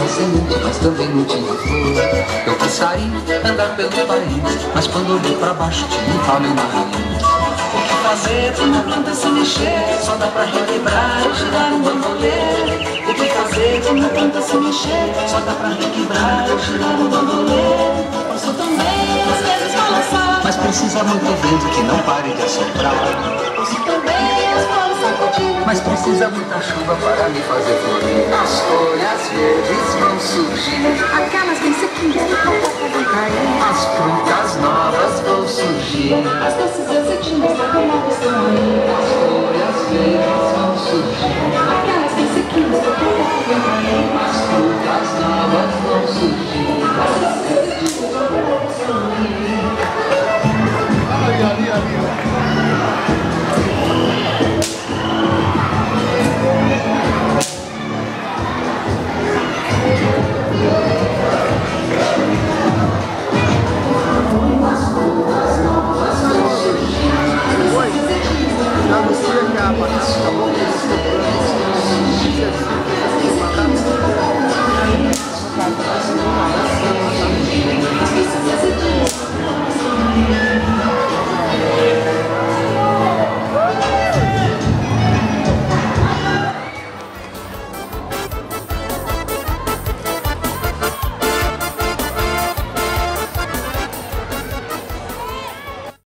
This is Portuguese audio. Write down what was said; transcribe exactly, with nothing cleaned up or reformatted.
tinha semente, mas também não tinha flor. Eu quis sair, andar pelo país, mas quando olhei pra baixo tinha um palho na raiz. O que fazer pra uma planta se mexer? Só dá pra requebrar e girar um bambolê. O que fazer pra uma planta se mexer? Só dá pra requebrar e girar um bambolê. Posso também às vezes balançar, mas precisa muito vento que não pare de assoprar. Posso também as flores sacudir, mas precisa muita chuva para me fazer florir. As folhas verdes vão surgir, aquelas bem sequinhas que com pouco vão cair. as frutas novas vão surgir, As doces azeitinas da granada estão aí. as folhas verdes vão surgir, Aquelas bem sequinhas que com pouco vão cair. as frutas novas vão surgir. As doces azeitinas da granada estão aí. Ali, ali, ali. Oi, já não sei a capa, acabou.